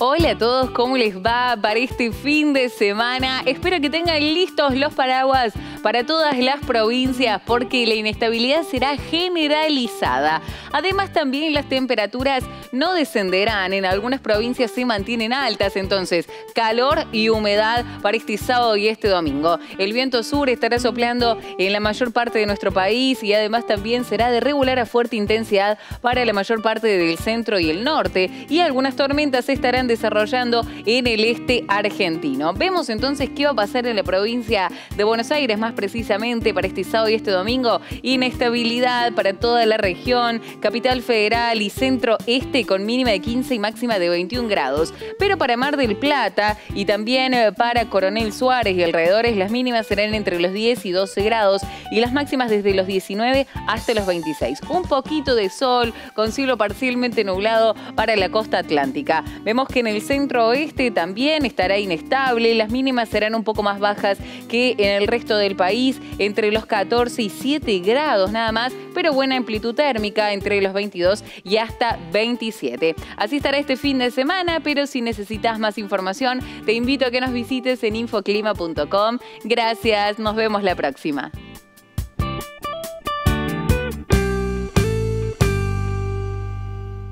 Hola a todos, ¿cómo les va para este fin de semana? Espero que tengan listos los paraguas para todas las provincias porque la inestabilidad será generalizada. Además, también las temperaturas no descenderán. En algunas provincias se mantienen altas, entonces calor y humedad para este sábado y este domingo. El viento sur estará soplando en la mayor parte de nuestro país y además también será de regular a fuerte intensidad para la mayor parte del centro y el norte. Y algunas tormentas se estarán desarrollando en el este argentino. Vemos entonces qué va a pasar en la provincia de Buenos Aires, más precisamente para este sábado y este domingo. Inestabilidad para toda la región, Capital Federal y centro este con mínima de 15 y máxima de 21 grados. Pero para Mar del Plata y también para Coronel Suárez y alrededores, las mínimas serán entre los 10 y 12 grados y las máximas desde los 19 hasta los 26. Un poquito de sol con cielo parcialmente nublado para la costa atlántica. Vemos que en el centro oeste también estará inestable, las mínimas serán un poco más bajas que en el resto del país, entre los 14 y 7 grados nada más, pero buena amplitud térmica entre los 22 y hasta 27. Así estará este fin de semana, pero si necesitas más información, te invito a que nos visites en infoclima.com. Gracias, nos vemos la próxima.